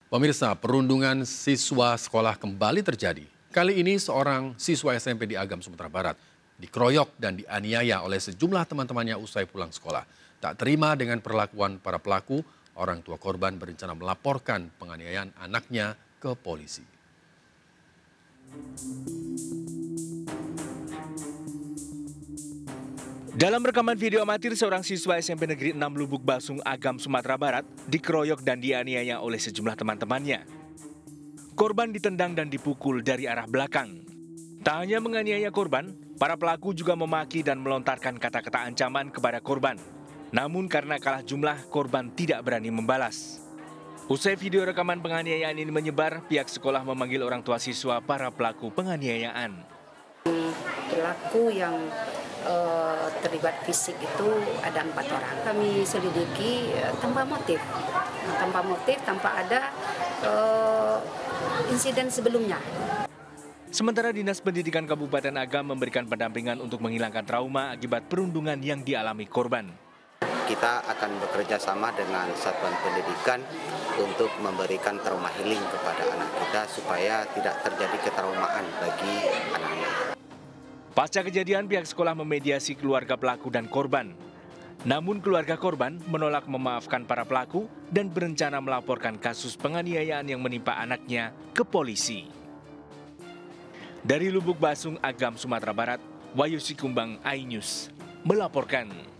Pemirsa, perundungan siswa sekolah kembali terjadi. Kali ini seorang siswa SMP di Agam, Sumatera Barat dikeroyok dan dianiaya oleh sejumlah teman-temannya usai pulang sekolah. Tak terima dengan perlakuan para pelaku, orang tua korban berencana melaporkan penganiayaan anaknya ke polisi. Dalam rekaman video amatir, seorang siswa SMP Negeri 6 Lubuk Basung, Agam, Sumatera Barat dikeroyok dan dianiaya oleh sejumlah teman-temannya. Korban ditendang dan dipukul dari arah belakang. Tak hanya menganiaya korban, para pelaku juga memaki dan melontarkan kata-kata ancaman kepada korban. Namun karena kalah jumlah, korban tidak berani membalas. Usai video rekaman penganiayaan ini menyebar, pihak sekolah memanggil orang tua siswa para pelaku penganiayaan. Pelaku yang terlibat fisik itu ada 4 orang. Kami selidiki tanpa motif, tanpa ada insiden sebelumnya. Sementara Dinas Pendidikan Kabupaten Agam memberikan pendampingan untuk menghilangkan trauma akibat perundungan yang dialami korban. Kita akan bekerja sama dengan satuan pendidikan untuk memberikan trauma healing kepada anak kita supaya tidak terjadi ketraumaan bagi anak-anak. Pasca kejadian, pihak sekolah memediasi keluarga pelaku dan korban. Namun keluarga korban menolak memaafkan para pelaku dan berencana melaporkan kasus penganiayaan yang menimpa anaknya ke polisi. Dari Lubuk Basung, Agam, Sumatera Barat, Wahyu Sikumbang, iNews melaporkan.